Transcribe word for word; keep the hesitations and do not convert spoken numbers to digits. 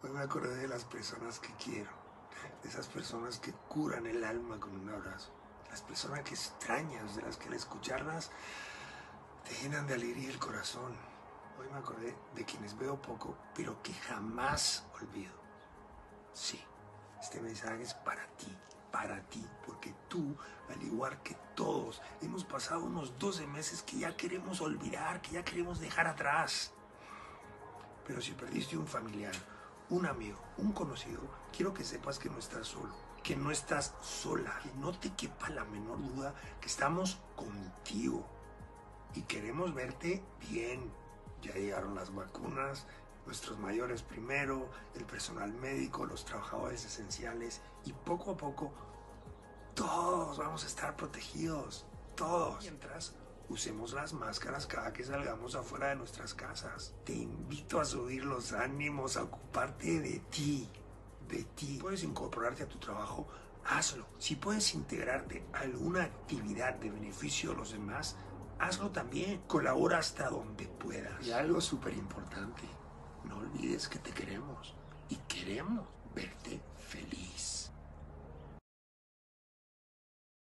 Hoy me acordé de las personas que quiero, de esas personas que curan el alma con un abrazo, las personas que extrañas, de las que al escucharlas te llenan de alegría el corazón. Hoy me acordé de quienes veo poco, pero que jamás olvido. Sí, este mensaje es para ti, para ti, porque tú, al igual que todos, hemos pasado unos doce meses que ya queremos olvidar, que ya queremos dejar atrás. Pero si perdiste un familiar, un amigo, un conocido, quiero que sepas que no estás solo, que no estás sola, que no te quepa la menor duda que estamos contigo y queremos verte bien. Ya llegaron las vacunas, nuestros mayores primero, el personal médico, los trabajadores esenciales y poco a poco todos vamos a estar protegidos, todos. Mientras usemos las máscaras cada que salgamos afuera de nuestras casas. Te invito a subir los ánimos, a ocuparte de ti, de ti. Si puedes incorporarte a tu trabajo, hazlo. Si puedes integrarte a alguna actividad de beneficio a los demás, hazlo también. Colabora hasta donde puedas. Y algo súper importante, no olvides que te queremos y queremos